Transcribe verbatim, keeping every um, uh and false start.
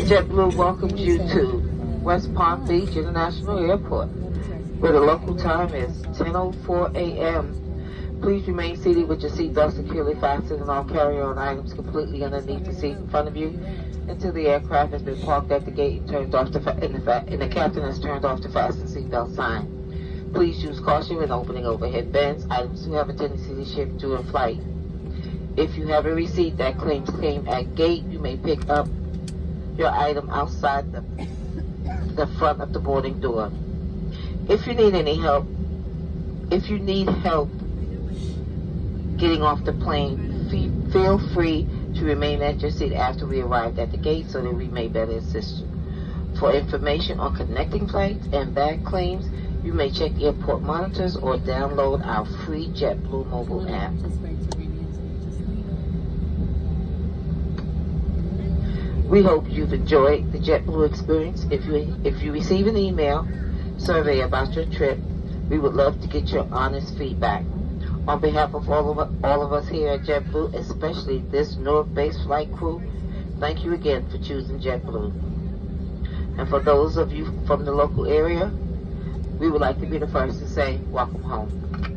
JetBlue welcomes you to West Palm Beach International Airport, where the local time is ten oh four a m Please remain seated with your seatbelt securely fastened and all carry-on items completely underneath the seat in front of you until the aircraft has been parked at the gate and turned off the fa and, the fa and the captain has turned off the fasten seatbelt sign. Please use caution when opening overhead bins. Items do have a tendency to shift during flight. If you have a receipt that claims claim at gate, you may pick up your item outside the, the front of the boarding door. If you need any help, if you need help getting off the plane, feel free to remain at your seat after we arrive at the gate so that we may better assist you. For information on connecting flights and bag claims, you may check airport monitors or download our free JetBlue mobile app. We hope you've enjoyed the JetBlue experience. If you, if you receive an email survey about your trip, we would love to get your honest feedback. On behalf of all of, all of us here at JetBlue, especially this North-based flight crew, thank you again for choosing JetBlue. And for those of you from the local area, we would like to be the first to say, welcome home.